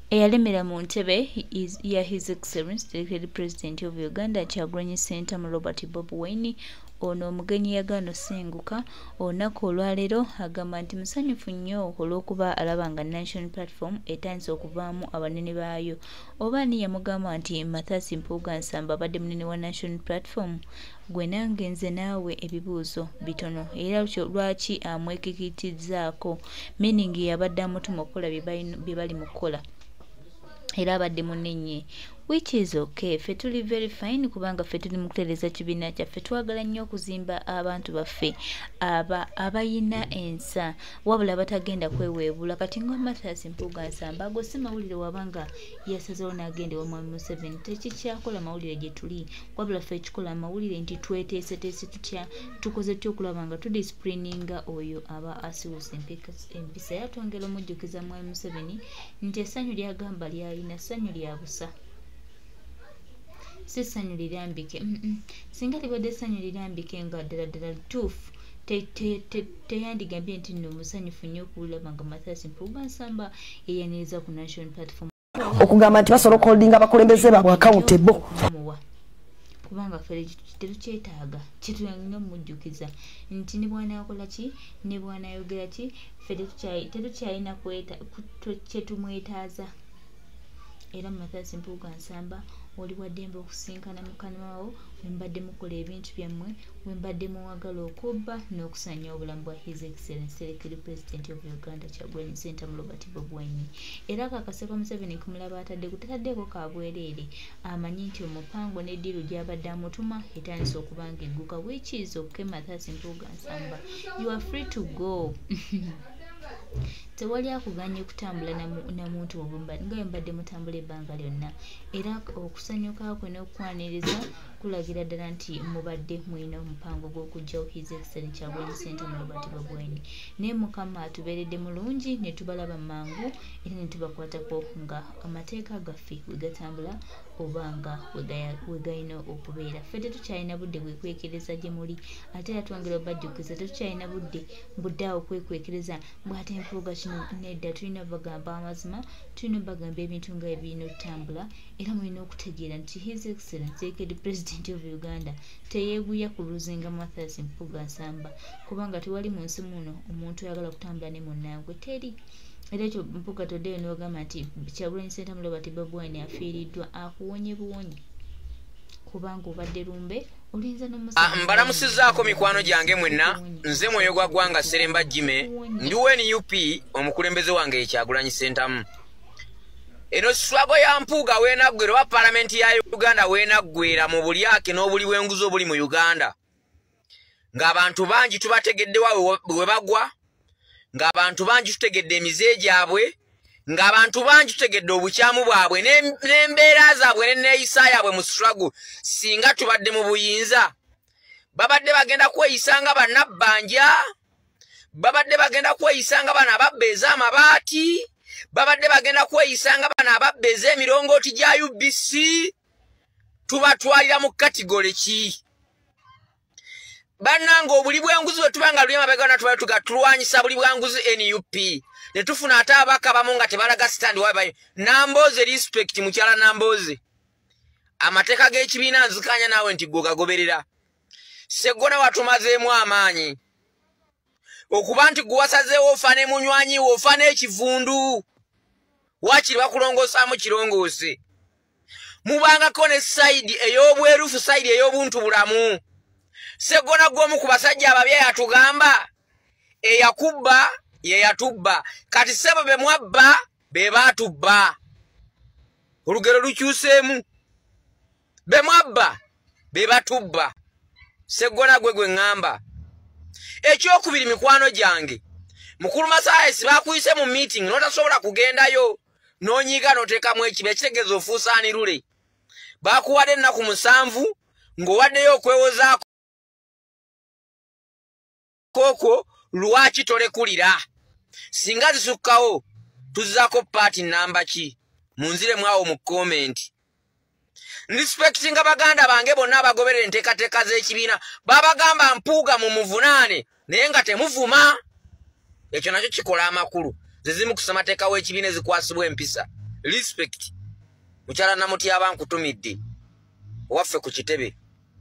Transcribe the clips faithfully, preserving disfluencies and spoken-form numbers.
eyalemera mu ntebe ya His Excellency the President of Uganda Kyagulanyi Ssentamu Robert Bob Wine ono omugenyi yagaano senguka olunaku olwaleero agamba nti musanyufu nnyo olw'okuba alaba nga National Platform etandise okuvaamu abanene baayo. Oba ani yamugamba nti Mathias Mpuga Nsamba abadde munene wa National Platform? Gwe nange nze naawe ebibuuzo bitono era lwaki amwekikitizzaako meaning yabadde amutuma okukola bye bali mu kukola era abadde munenye, which is okay. Ffe tuli very fine kubanga ffe tuli mu kutereeza kibiina kyaffe, twagala nnyo okuzimba abantu baffe aba abayina ensa wabula batagenda kweweebula. Kati nga Mathias Mpuga Nsamba ago si mawulire wabanga yasazeewo n'agenda ewa Mwami Museveni, tekikyakola mawulire gye tuli wabula ffe ekikola amawulire nti tweteeseteese tutya tukoze tutya okulaba nga tudisipulininga oyo aba asiwusa empisa. Yatwongera omujjukiza Mwami Museveni nti essanyu lyagamba lyalina ssanyu lya busa, si ssanyu lirambike. Singa libadde essanyu lirambike nga ddala ddala tuufu teyandigambye nti nno musanyufu nnyo okulaba nga Mathias Mpuga Nsamba yeyaniriza ku National Platform okugamba nti basobola okuholdinga abakulembeze baabwe accountable kubanga ffe tetukyetaaga kyetulina omujjukiza nti ne bwana yakola ki ne bwana yogera ki ffe tetukyalina kyetumwetaaza. Era Mathias Mpuga Nsamba oli waddembe okusinkana mukamawo wembadde mukola ebintu byammwe, wembadde muwagala okubba n'okusanya obulamu bwa His Excellency the President of Uganda Kyagulanyi Ssentamu Robert Bob Wine. Era akakaseko Museveni kumulaba atadde kutataddeko kabwereere amanyi nti omupango n'eddiru gy'abadde amutuma etandise okubanga egguka, which is okay. Mathias Mpuga Nsamba, you are free to go. Tewali akuganye kutambula na muntu obumbadde nga mbadde mutambula ebbanga lyonna, era okusanyuka kwe n'okwaniriza kulagira ddala nti mubadde mwina omupango gw'okugyawo His Excellency Kyagulanyi Ssentamu Robert Bob Wine. Naye Mukama atubeeredde mulungi ne tubalaba mangu era ne tubakwatako nga amateeka gaffe we gatambula oba nga we galina okubeera. Ffe tetukyalina budde bwekwekereza gye muli ate era twongera obajjukiza tetukyalina budde buddaawo kwekwekereza bw'ate Mpuga kino nedda. Tulina bagamba amazima, tulina bagamba ebintu nga ebirina okutambula era mulina okutegeera nti His Excellency the President of Uganda teyeeguya ku luzinga Mathias Mpuga Nsamba kubanga tewali mu nsi muno omuntu ayagala kutambula ne munnangwe teri. Era ekyo Mpuga toddeyo n'ogamba nti Kyagulanyi Ssentamu Robert Bob Wine afiiriddwa, akuwonye buwonye kubanga obadde lumbe olinza n'omusajja. Mbalamusizzaako mikwano gyange mwenna, nze mwoyo gwa ggwanga Seremba Jime, ndi N U P omukulembeze wange Kyagulanyi Ssentamu. Eno swago ya Mpuga weenaggwera oba Palamenti ya Uganda weenaggwera mu bulyake n'obuli bw'enguzi obuli mu Uganda, ng'abantu bangi tubategeddewa we bagwa, ng'abantu bangi tutegedde emize gyabwe, ng'abantu bangi tutegedde obukyamu bwabwe n'embeera zaabwe n'enneeyisa yaabwe mu struggle. Singa tubadde mu buyinza babadde bagenda kweyisa nga bannabbanja, babadde bagenda kweyisa nga bano ababbeeza amabaati, babadde bagenda kweyisa nga bano ababbeeza emirongooti gya U B C. Tubatwalira mu kategole ki? Bannanga obuli bw'enguzi bwe tubanga luli emabega na tuba tugatulwanyisa buli bw'enguzi N U P ne tufuna ate abaka bamu nga tebalaga stand wabayo. Namboze respect mukyala Namboze, amateeka g'ekibiina nzikanya naawe nti gwe gagoberera. Seggona watumazeemu amaanyi okuba nti gwe wasazeewo ofa ne munywanyi wo ofa n'ekivundu wakiri bakulongoosaamu kirongoose. Mubangako ne sayidi ey'obwerufu, sayidi ey'obuntu bulamu. Seggona gw'omu ku basajja ababya yatugamba eyakubba ye yatubba, kati sebo be mwabba be baatubba. Olugero lukyuseemu, be mwabba be batubba. Seggona gwe gwe ŋŋamba. Ekyokubiri mikwano gyange, Mukulu Masayesi bakuyise mu meeting n'otasobola kugendayo n'onyiga n'oteekamu ekibi, ekitegeeza ofuusa anirule. Bakuwadde ennaku musanvu ng'owaddeyo okwewozaako koko lwaki tolekulira. Singa zisukkawo tuzzaako paati namba ki? Munzire mwawo mu comment. Respectinga baganda bange bonna abagoberera enteekateeka z'ekibiina babagamba Mpuga mu muvunaane naye nga temuvuma. Ekyo nakyo kikola amakulu. Zizimu kusema teeka w'ekibiina ezikwasibwa empisa. respect mukyala namuti abankutumidde waffe ku kitebe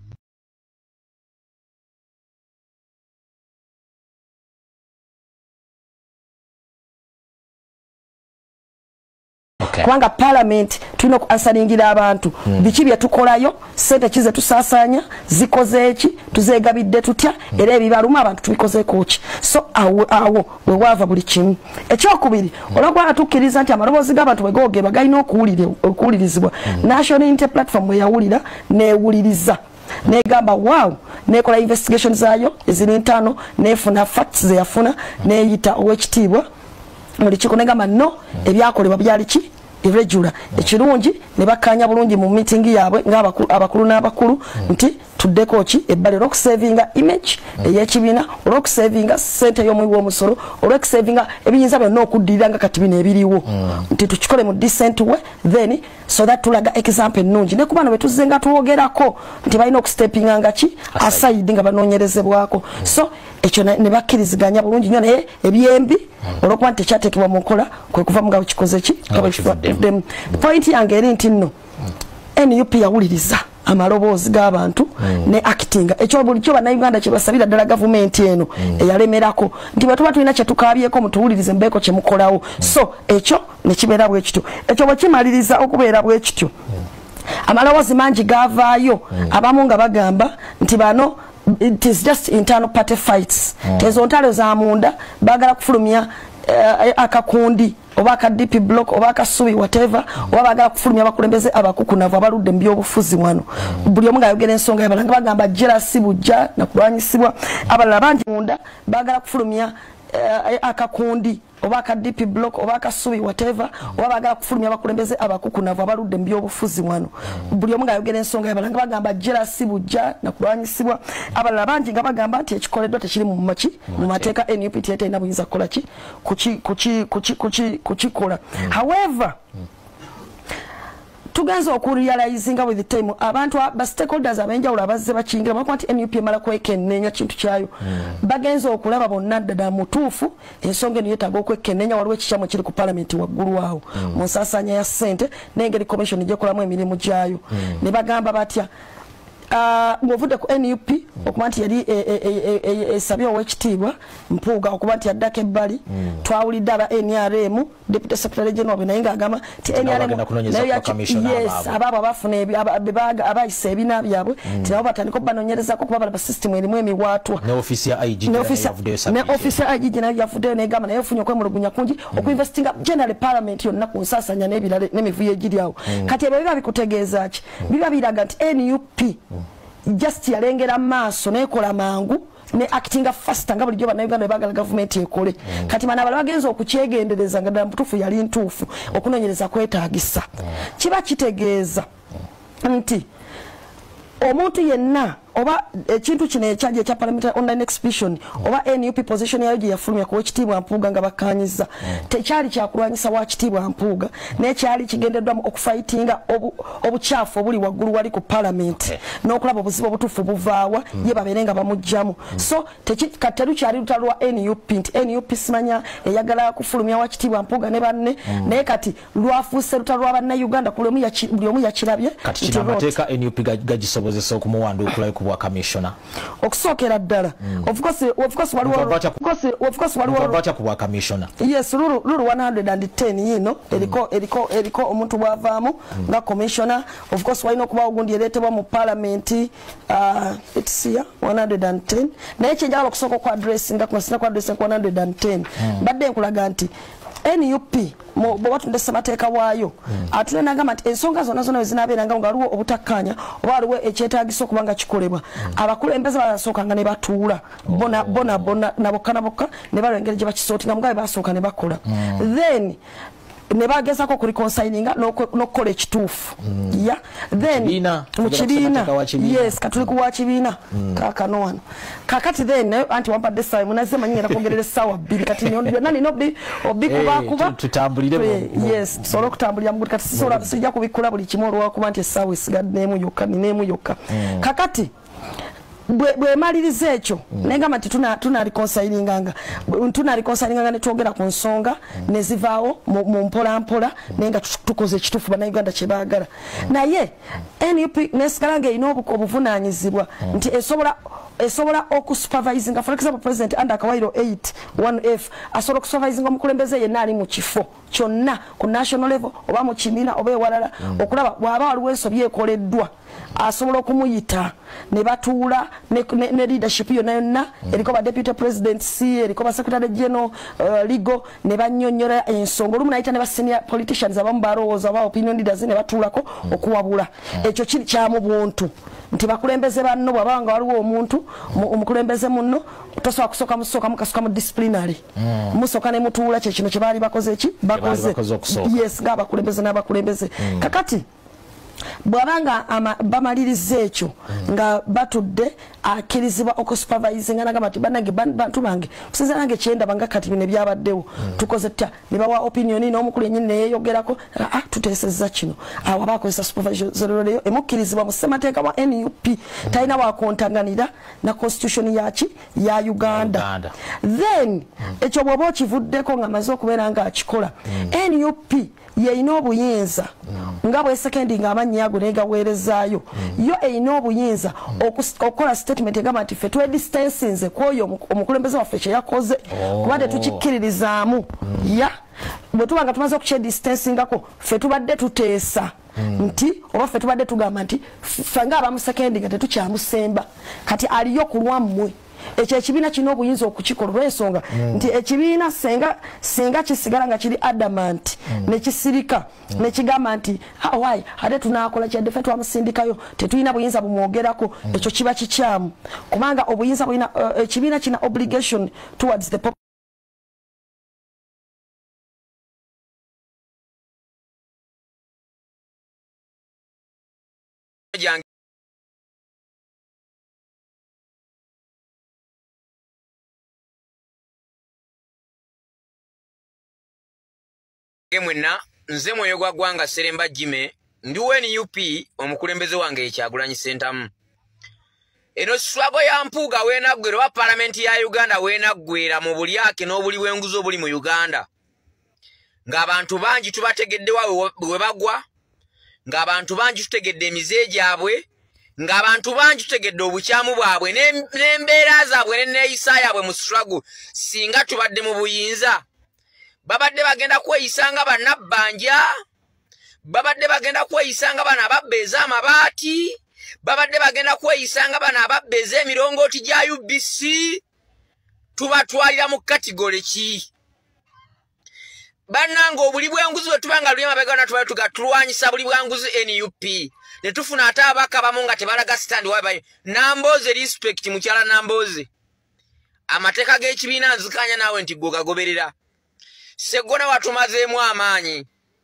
Okay. Kubanga parliament tulina okuansalingira abantu mm. biki bye tukolayo sente kize tusasanya zikoze eki tuzegabidde tutya mm. era ebibaluma abantu tubikoze kochi so awo awo we wava buli kimu ekyokubiri mm. olagwa tukiriza nti amalobozi g'abantu wegoge bagayina okuwulire okuwulirizibwa mm. National Unity Platform yawulira newuliriza negamba wow nekola investigation zayo eziri ntano nefuna facts ze yafuna neyita owekitibwa muri kikonegama no ebyakolebwa byali ki irregular ekirungi ne bakanya bulungi mu meeting yabwe ng'abakulu abakulu n'abakulu nti tuddeko ki ebbali rock savinga image eyekibina rock savinga sente y'omwi w'omusoro rock savinga ebiyinza byonna okuddirira nga kati bino ebiriwo nti tukikole mu decent way then so that tulaga example nungi ne kubano betuze nga tuwogerako nti balina okusteppinga nga ki aside nga banoonyerezebwako so ekyo ne bakkiriziganya bulungi nnyo naye ebyembi olwokuba nti tekyateekebwa mu nkola kwe kuva mu nga kikoze ki point yange eri nti nno N U P yawuliriza amaloboozi g'abantu mm. ne acting ekyo buli kyo bannayuganda kye basabira ddala gavumenti eno mm. eyalemerako nti bwe tuba tulina kye tukaabyeko mutuwulirize mbeeko kye mukolawo mm. so ekyo ne kibeera bwe kityo ekyo bwe kimaliriza okubeera bwe kityo mm. amaloboozi mangi gaavaayo mm. abamu nga bagamba nti bano it is just internal party fights mm. tezo ntalo za munda bagala kufulumya uh, akakundi oba ka D P block oba ka subi whatever mm. oba bagala kufulumya abakulembeze abakukunavu abaludde mbyo obufuzi wano mm. buli omu ngayogera ensonga yabalanga bagamba jealousy bujja na kulwanyisibwa abalala bangi munda bagala kufulumya uh, akakundi oba ka D P block oba ka subi whatever oba bagala kufulumya abakulembeze abakukunavu abaludde mbyo obufuzi wano buli omu ngayogera ensonga yabalanga bagamba jealousy bujja na kulwanyisibwa abalala bangi nga bagamba nti ekikoleddwa tekiri mu maki mu mateeka N U P tetalina buyinza kukola ki kuki kuki kuki kuki kukikola however tugenza okurealizinga with the time abantu ba stakeholders abenjawulo abazze bakingira bakuba nti N U P emala kwekennenya kintu kyayo mm. bagenza okulaba bonna ddala mutuufu ensonga eno yeetaaga okwekennenya waliwo ekikyamu kiri ku parliament waggulu awo mm. mu nsaasaanya ya ssente n'engeri commission gyekolamu emirimu gyayo mm. ne bagamba batya ng'ovudde ku N U P okuba nti yali esabye owekitiibwa Mpuga okuba nti yaddako ebbali twawulidde aba N R M Deputy Secretary General be naye ng'agamba nti N R M yes abaabo abafuna abayisa ebina byabwe nti nabo batandika okubanoonyerezako kuba balaba system erimu emiwaatwa ne office ya I G G nayo yavuddeyo negamba naye ofunye okwemulugunya kungi okuinvestinga general parliament yonna ku nsaasanya n'emivuyo egiri awo kati ebyo biba bikutegeeza ki biba biraga nti N U P just yalengera maaso nekola mangu ne actinga faster nga bulijjo bannayuganda bagala government ekole mm. kati mana bali bagenza okukyegendereza nga mputufu yali ntuufu okunoonyereza kwetaagisa mm. kiba kitegeeza mm. nti omuntu yenna oba ekintu kino ekyaje ekya parliamentary online exhibition mm. oba N U P position yayo gye yafulumya ku Ekitiibwa Mpuga nga bakanyiza mm. tekyali kyakulwanyisa wa Kitiibwa Mpuga mm. nekyali kigendeddwamu okufightinga obukyafu obuli waggulu wali ku parliament okay. n'okulaba obuzibu obutuufu buvaawa mm. ye babeere nga bamugjamu mm. so kateru kyali lutalo lwa N U P nti N U P simanya eyagala kufulumya wa Kitiibwa Mpuga ne banne mm. naye kati lwafuuse lutalo lwa bannayuganda buli omu yakirabye kati kinamateeka N U P gagisobozesa okumuwanduukulayo kubwa commissioner okusokera ddala mm. of course of course waliwo of course waliwo bacha kubwa commissioner yes lulu lulu one hundred ten yino mm. eriko eriko eriko omuntu bwavaamu mm. nga commissioner of course walina okuba ogundi ereetebwa mu parliament uh, it's here one hundred ten naye kyenjagala okusooka ku address nga kumasina ku address ku one hundred ten mm. badde nkulaga nti N U P mo bwatunda samateeka waayo mm. atule nagamba nti ensonga zonna zonna ezinabeeranga nga waliwo obutakkanya oba waliwo ekyetaagisa okubanga kikolebwa mm. abakulembeze basookanga ne batuula oh. bona bona bona nabokka nabokka ne balwa engeri gye bakisootinga mugabe basooka ne bakola mm. then ne bagezako ku reconcilinga n'okukola ekituufu mm. ya then mu kibiina yes katuli ku wa kibiina mm. kaakano wano kakati then anti wampadde essaawa munaze manyi ngenda kwongerera essaawa bbiri kati byonna nina obikubakuba tutambulire yes tusobole okutambulira mu kati sisobola sijja kubikula buli kimu olwakuba nti essaawa esigadde n'emu yokka n'emu yokka kakati bwe maliriza ekyo nenga mati tuna tuna reconcilinganga tuna reconcilinganga ne twogera ku nsonga ne zivaawo mu mpola mpola nenga tukoze ekitufu bana Uganda kye baagala naye N U P nesikalange inobu obuvunanyizibwa nti esobola esobola okusupervising for example president under Kawairo eight one F asobola okusupervising omukulembeze yenna ali mu kifo kyonna ku national level oba mu kimina oba ewalala okulaba bwaba waliwo ensobi ekoleddwa asobola okumuyita ne batuula ne, ne, ne leadership yonna yonna eriko ba deputy president C eriko ba secretary general uh, legal ne bannyonnyola ensonga olumu nayita ne ba senior politicians abamu balowooza ba opinion leaders ne batuulako okuwabula ekyo kiri kyamu buntu nti bakulembeze banno bwabanga waliwo omuntu omukulembeze munno tosobola kusooka musooka mukasuka mu disciplinary musooka ne mutuula kye kino kye baali bakoze eki bakoze yes ng'abakulembeze n'abakulembeze kakati bwabanga bamaliriza ekyo nga batudde akirizibwa okusupervisinga nagamba ati banange bantu bange kusinza nange kyenda banga kati bino byabaddewo tukoze tya ne bawa opinion n'omukulu yennyini neyeyogerako ah tuteesezza kino awo abakozesa supervision leyo emukkirizibwa mu ssemateeka wa N U P talina wakontanganira na constitution yaki ya Uganda then ekyo bw'oba okivuddeko nga maze okubeera nga akikola N U P yeina obuyinza nga bwe sekendi nga amannya ago negaweerezaayo yo eina obuyinza okukola statement egamba nti ffe twedistansinze kwoyo omukulembeze waffe kye yakoze kubadde tukikkiririzaamu ya bwe tuba nga tumaze okukyedistansingako ffe tubadde tuteesa nti oba ffe tubadde tugamba nti ffe nga abamusekendi nga tetukyamusemba kati aliyo ku lwammwe ekyo ekibiina kino obuyinza okukikola olw'ensonga nti ekibiina senga senga kisigala nga kiri adamant nekisirika nekigamba nti hawaii ate tunaakola kyadde ffe twamusindikayo tetulina buyinza bumwogerako ekyo kiba kikyamu kubanga obuyinza bulina ekibiina kina obligation towards the Mwenna nze mwoyo gwa ggwanga Seremba Jime ndi N U P omukulembeze wange ekyagulanyi sentamu eno swago ya Mpuga wenaggwera wa parliament ya Uganda wenaggwera mu bulyake n'obuli bw'enguzo obuli mu Uganda ng'abantu bangi tubategedde wawe we bagwa ng'abantu bangi tutegedde emize gyabwe ng'abantu bangi tutegedde obukyamu bwabwe n'embeera zaabwe n'enneeyisa yaabwe mu struggle singa tubadde mu buyinza babadde bagenda kweyisanga bannabbanja babadde bagenda kweyisanga bana ababbeeza amabaati babadde bagenda kweyisanga bana ababbeeza emirongooti gya U B C tubatwalira mu kategole ki bannanga obuli bw'enguzi bwe tubanga luli emabega na tubayo tugatulwanyisa buli bwanguzi N U P ne tufuna ate abaka bamu nga tebalaga stand wabayo Nambooze respect mukyala Nambooze amateeka g'ekibiina nzikanya naawe nti gogagoberera Segona watumazeemu amaanyi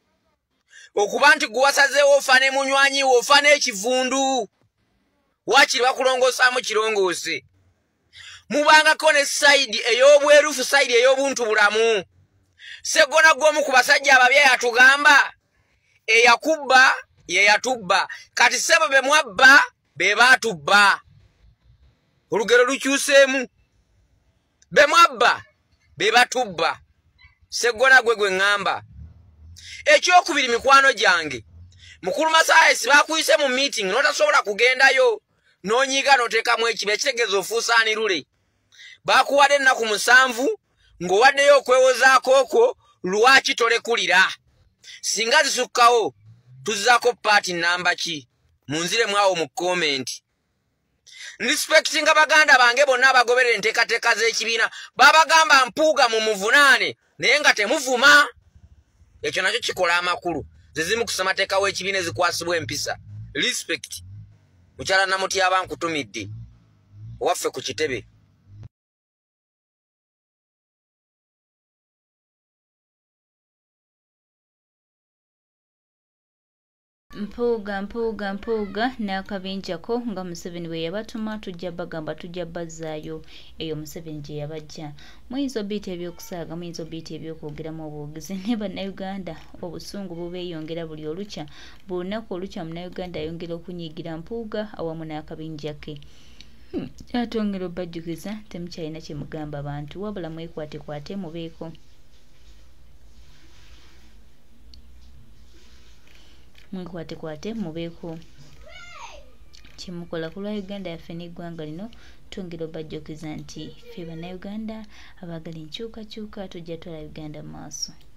okuba nti guwasazeewo ofane munywanyi ofane ekivundu wakiri bakulongosaamu kirongoose mubangako ne sayidi ey'obwerufu sayidi ey'obuntu bulamu Segona gw'omu ku basajja ababya yatugamba eyakubba ye yatubba kati sebo be mwabba be baatubba olugero lukyuseemu be mwabba be batubba Segona gwe gwe ngamba ekyokubiri mikwano gyange mukulu Masayesi bakuyise mu meeting notasobola kugendayo nonyiga notekamu ekibi ekitegeeza ofuusa anirule bakuwadde ennaku musanvu ng'owaddeyo okwewozaako okwo lwaki tolekulira singa zisukkawo tuzzaako paati namba ki munziremu awo mu komenti respectinga baganda bange bonna abagoberera enteekateeka z'ekibiina babagamba Mpuga mu muvunaane naye nga temuvuma ekyo nakyo kikola amakulu zizimu ku ssemateeka w'ekibiina ezikwasibwa empisa respect mukyala Namutyaba nkutumidde owaffe ku kitebe Mpuga mpuga mpuga n'akabinjako nga Museveni bwe yabatuma tujja bagamba tujja bazzaayo eyo Museveni gye yabajja muyinza obiita ebyokusaaga muyinza obiita ebyokwogeramu obuwugizi ne bannayuganda obusungu bubeeyongera buli olukya buli lunaku olukya munnayuganda ayongera okunyiigira Mpuga awamu n'akabinja ke atongera obajjukiza temukyalina kye mugamba abantu wabula mwekwatekwate mubeeko mwekwatekwate mubeeko kyemukola ku lwa Uganda yaffe n'eggwanga lino twongera obajjukiza nti ffe bannayuganda abaagala enkyukakyuka tujja twala Uganda mu maaso.